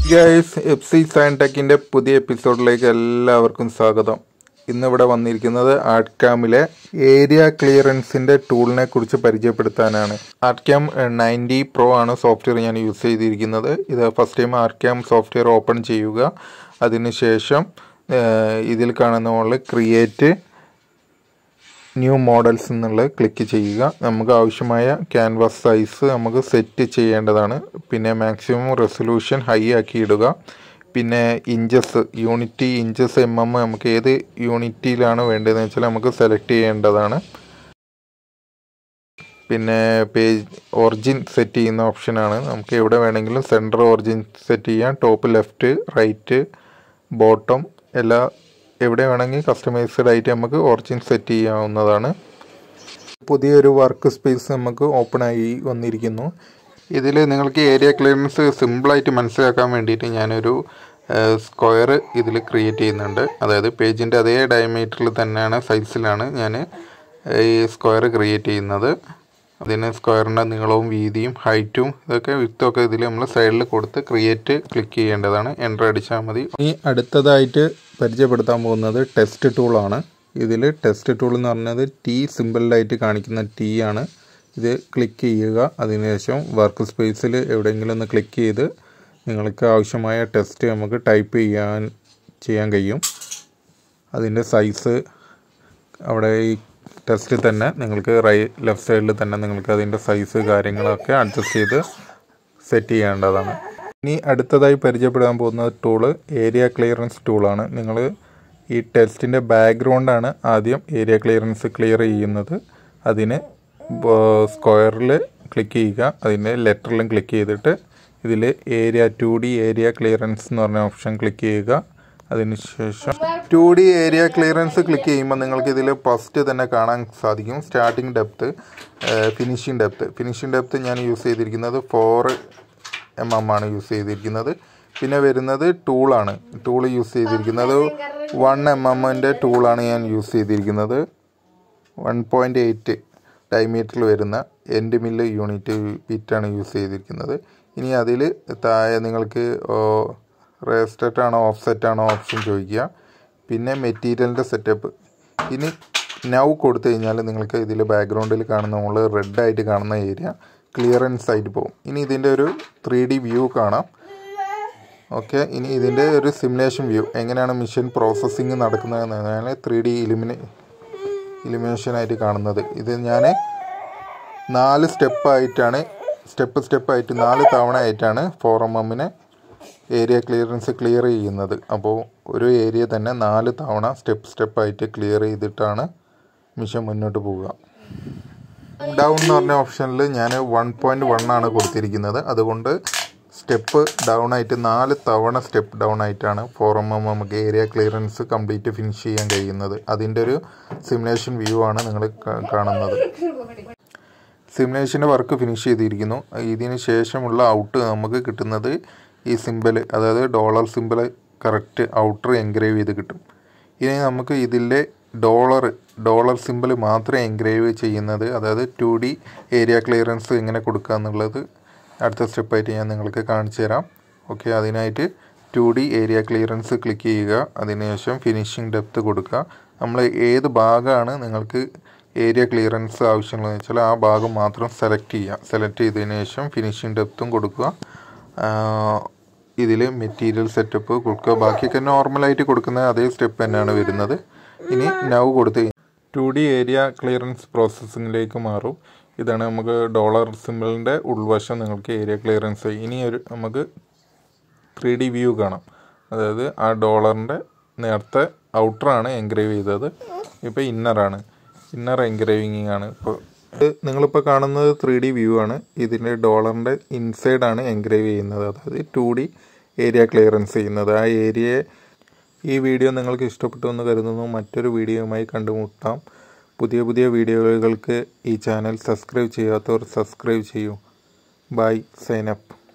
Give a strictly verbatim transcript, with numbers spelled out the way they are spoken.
Guys, F C സയൻടെക്കിൻ്റെ പുതിയ എപ്പിസോഡിലേക്ക് എല്ലാവർക്കും സ്വാഗതം. ഇന്നിവിടെ വന്നിരിക്കുന്നത് ആർട്ട്കാമിലെ ഏരിയ ക്ലിയറൻസിൻ്റെ ടൂളിനെ കുറിച്ച് പരിചയപ്പെടുത്താനാണ്. ആർട്ട്കാം നയൻറ്റി പ്രോ ആണ് സോഫ്റ്റ്വെയർ ഞാൻ യൂസ് ചെയ്തിരിക്കുന്നത്. ഇത് first time ArtCAM software open ചെയ്യുക. അതിനുശേഷം ഇതിൽ കാണുന്ന പോലെ ക്രിയേറ്റ് ന്യൂ മോഡൽസ് എന്നുള്ളത് ക്ലിക്ക് ചെയ്യുക. നമുക്ക് ആവശ്യമായ ക്യാൻവാസ് സൈസ് നമുക്ക് സെറ്റ് ചെയ്യേണ്ടതാണ്. പിന്നെ മാക്സിമം റെസൊല്യൂഷൻ ഹൈ ആക്കി ഇടുക. പിന്നെ ഇഞ്ചസ്, യൂണിറ്റി ഇഞ്ചസ് എം എം നമുക്ക് ഏത് യൂണിറ്റിയിലാണ് വേണ്ടതെന്ന് വെച്ചാൽ നമുക്ക് സെലക്ട് ചെയ്യേണ്ടതാണ്. പിന്നെ പേജ് ഒറിജിൻ സെറ്റ് ചെയ്യുന്ന ഓപ്ഷനാണ്. നമുക്ക് എവിടെ വേണമെങ്കിലും സെൻറ്റർ ഒറിജിൻ സെറ്റ് ചെയ്യാം. ടോപ്പ്, ലെഫ്റ്റ്, റൈറ്റ്, ബോട്ടം എല്ലാ എവിടെ വേണമെങ്കിൽ കസ്റ്റമൈസ്ഡ് ആയിട്ട് നമുക്ക് ഒറിജിൻ സെറ്റ് ചെയ്യാവുന്നതാണ്. പുതിയൊരു വർക്ക് സ്പേസ് നമുക്ക് ഓപ്പൺ ആയി വന്നിരിക്കുന്നു. ഇതിൽ നിങ്ങൾക്ക് ഏരിയ ക്ലിയറൻസ് സിമ്പിളായിട്ട് മനസ്സിലാക്കാൻ വേണ്ടിയിട്ട് ഞാനൊരു സ്ക്വയർ ഇതിൽ ക്രിയേറ്റ് ചെയ്യുന്നുണ്ട്. അതായത് പേജിൻ്റെ അതേ ഡയമീറ്ററിൽ തന്നെയാണ്, സൈസിലാണ് ഞാൻ ഈ സ്ക്വയർ ക്രിയേറ്റ് ചെയ്യുന്നത്. അതിന് സ്ക്വയറിൻ്റെ നീളവും വീതിയും ഹൈറ്റും ഇതൊക്കെ വിത്തൊക്കെ ഇതിൽ നമ്മൾ സൈഡിൽ കൊടുത്ത് ക്രിയേറ്റ് ക്ലിക്ക് ചെയ്യേണ്ടതാണ്. എൻ്റർ അടിച്ചാൽ മതി. ഇനി അടുത്തതായിട്ട് പരിചയപ്പെടുത്താൻ പോകുന്നത് ടെസ്റ്റ് ടൂളാണ്. ഇതിൽ ടെസ്റ്റ് ടൂൾ എന്ന് പറഞ്ഞത് ടി സിമ്പിളായിട്ട് കാണിക്കുന്ന ടി ആണ്. ഇത് ക്ലിക്ക് ചെയ്യുക. അതിനുശേഷം വർക്ക് സ്പേസിൽ എവിടെയെങ്കിലും ഒന്ന് ക്ലിക്ക് ചെയ്ത് നിങ്ങൾക്ക് ആവശ്യമായ ടെസ്റ്റ് നമുക്ക് ടൈപ്പ് ചെയ്യാൻ ചെയ്യാൻ കഴിയും. അതിൻ്റെ സൈസ് അവിടെ ഈ ടെസ്റ്റിൽ തന്നെ നിങ്ങൾക്ക് റൈ ലെഫ്റ്റ് സൈഡിൽ തന്നെ നിങ്ങൾക്ക് അതിൻ്റെ സൈസ് കാര്യങ്ങളൊക്കെ അഡ്ജസ്റ്റ് ചെയ്ത് സെറ്റ് ചെയ്യേണ്ടതാണ്. ഇനി അടുത്തതായി പരിചയപ്പെടാൻ പോകുന്ന ടൂള് ഏരിയ ക്ലിയറൻസ് ടൂളാണ്. നിങ്ങൾ ഈ ടെസ്റ്റിൻ്റെ ബാക്ക്ഗ്രൗണ്ടാണ് ആദ്യം ഏരിയ ക്ലിയറൻസ് ക്ലിയർ ചെയ്യുന്നത്. അതിന് സ്ക്വയറിൽ ക്ലിക്ക് ചെയ്യുക. അതിൻ്റെ ലെറ്ററിലും ക്ലിക്ക് ചെയ്തിട്ട് ഇതിൽ area two D area clearance എന്ന് പറഞ്ഞ ഓപ്ഷൻ ക്ലിക്ക് ചെയ്യുക. അതിനുശേഷം two D area clearance click ചെയ്യുമ്പോൾ നിങ്ങൾക്ക് ഇതിൽ ഫസ്റ്റ് തന്നെ കാണാൻ സാധിക്കും starting depth, finishing depth. Finishing depth ഞാൻ യൂസ് ചെയ്തിരിക്കുന്നത് ഫോർ എം എം ആണ് യൂസ് ചെയ്തിരിക്കുന്നത്. പിന്നെ വരുന്നത് ടൂളാണ്. ടൂൾ യൂസ് ചെയ്തിരിക്കുന്നത് വൺ എം എമ്മിൻ്റെ ടൂളാണ് ഞാൻ യൂസ് ചെയ്തിരിക്കുന്നത്. വൺ പോയിൻറ്റ് എയ്റ്റ് ഡയമീറ്ററിൽ വരുന്ന എൻഡ് മില്ല് യൂണിറ്റ് ബിറ്റാണ് യൂസ് ചെയ്തിരിക്കുന്നത്. ഇനി അതിൽ താഴെ നിങ്ങൾക്ക് റെസ്റ്ററ്റ് ആണോ ഓഫ്സെറ്റ് ആണോ ഓപ്ഷൻ ചോദിക്കുക. പിന്നെ മെറ്റീരിയലിൻ്റെ സെറ്റപ്പ്. ഇനി നൗ കൊടുത്തു കഴിഞ്ഞാൽ നിങ്ങൾക്ക് ഇതിൽ ബാക്ക്ഗ്രൗണ്ടിൽ കാണുന്ന നമ്മൾ റെഡായിട്ട് കാണുന്ന ഏരിയ ക്ലിയറൻസ് ആയിട്ട് പോകും. ഇനി ഇതിൻ്റെ ഒരു ത്രീ ഡി വ്യൂ കാണാം. ഓക്കെ, ഇനി ഇതിൻ്റെ ഒരു സിമുലേഷൻ വ്യൂ എങ്ങനെയാണ് മെഷീൻ പ്രോസസ്സിങ് നടക്കുന്നതെന്നാണ് ത്രീ ഡി ഇലിമിനേ ഇലിമിനേഷനായിട്ട് കാണുന്നത്. ഇത് ഞാൻ നാല് സ്റ്റെപ്പായിട്ടാണ് സ്റ്റെപ്പ് സ്റ്റെപ്പായിട്ട് നാല് തവണ ആയിട്ടാണ് ഫോർ എം എമ്മിനെ ഏരിയ ക്ലിയറൻസ് ക്ലിയർ ചെയ്യുന്നത്. അപ്പോൾ ഒരു ഏരിയ തന്നെ നാല് തവണ സ്റ്റെപ്പ് സ്റ്റെപ്പായിട്ട് ക്ലിയർ ചെയ്തിട്ടാണ് മിഷൻ മുന്നോട്ട് പോവുക. ഡൗൺ എന്ന് പറഞ്ഞ ഓപ്ഷനിൽ ഞാൻ വൺ പോയിൻറ്റ് വൺ ആണ് കൊടുത്തിരിക്കുന്നത്. അതുകൊണ്ട് സ്റ്റെപ്പ് ഡൗൺ ആയിട്ട് നാല് തവണ സ്റ്റെപ്പ് ഡൗൺ ആയിട്ടാണ് ഫോർ എം എം നമുക്ക് ഏരിയ ക്ലിയറൻസ് കംപ്ലീറ്റ് ഫിനിഷ് ചെയ്യാൻ കഴിയുന്നത്. അതിൻ്റെ ഒരു സിമുലേഷൻ വ്യൂ ആണ് നിങ്ങൾ കാണുന്നത്. സിമുലേഷൻ്റെ വർക്ക് ഫിനിഷ് ചെയ്തിരിക്കുന്നു. ഇതിന് ശേഷമുള്ള ഔട്ട് നമുക്ക് കിട്ടുന്നത് ഈ സിമ്പിൾ, അതായത് dollar simple correct outer engrave ചെയ്ത് കിട്ടും. ഇനി നമുക്ക് ഇതിലെ ഡോളർ ഡോളർ സിമ്പിൾ മാത്രമേ എൻഗ്രേവ് ചെയ്യുന്നത്, അതായത് ടു ഡി ഏരിയ ക്ലിയറൻസ് എങ്ങനെ കൊടുക്കുക എന്നുള്ളത് അടുത്ത സ്റ്റെപ്പായിട്ട് ഞാൻ നിങ്ങൾക്ക് കാണിച്ചു തരാം. ഓക്കെ, അതിനായിട്ട് two D area clearance click ചെയ്യുക. അതിനുശേഷം ഫിനിഷിംഗ് ഡെപ്ത്ത് കൊടുക്കുക. നമ്മൾ ഏത് ഭാഗമാണ് നിങ്ങൾക്ക് ഏരിയ ക്ലിയറൻസ് ആവശ്യമുള്ളതെന്ന് വെച്ചാൽ ആ ഭാഗം മാത്രം സെലക്ട് ചെയ്യുക. സെലക്ട് ചെയ്തതിന് ശേഷം ഫിനിഷിംഗ് ഡെപ്ത്തും കൊടുക്കുക. ഇതിൽ മെറ്റീരിയൽ സെറ്റപ്പ് കൊടുക്കുക. ബാക്കിയൊക്കെ നോർമലായിട്ട് കൊടുക്കുന്ന അതേ സ്റ്റെപ്പ് തന്നെയാണ് വരുന്നത്. ഇനി നൗ കൊടുത്ത് ടു ഡി ഏരിയ ക്ലിയറൻസ് പ്രോസസ്സിങ്ങിലേക്ക് മാറും. ഇതാണ് നമുക്ക് ഡോളർ സിമ്പിളിൻ്റെ ഉൾവശം നിങ്ങൾക്ക് ഏരിയ ക്ലിയറൻസ്. ഇനി ഒരു നമുക്ക് ത്രീ ഡി വ്യൂ കാണാം. അതായത് ആ ഡോളറിൻ്റെ നേരത്തെ ഔട്ടറാണ് എൻഗ്രേവ് ചെയ്തത്, ഇപ്പോൾ ഇന്നറാണ്. ഇന്നർ എൻഗ്രേവിങ് ആണ്. ഇപ്പോൾ നിങ്ങളിപ്പോൾ കാണുന്നത് ത്രീ ഡി വ്യൂ ആണ്. ഇതിൻ്റെ ഡോളറിൻ്റെ ഇൻസൈഡാണ് എൻഗ്രേവ് ചെയ്യുന്നത്, അതായത് ടു ഡി ഏരിയ ക്ലിയറൻസ് ചെയ്യുന്നത്. ആ ഏരിയയെ ഈ വീഡിയോ നിങ്ങൾക്ക് ഇഷ്ടപ്പെട്ടു എന്ന് കരുതുന്നു. മറ്റൊരു വീഡിയോയുമായി കണ്ടുമുട്ടാം. പുതിയ പുതിയ വീഡിയോകൾക്ക് ഈ ചാനൽ സബ്സ്ക്രൈബ് ചെയ്യാത്തവർ സബ്സ്ക്രൈബ് ചെയ്യൂ. Bye, sign up.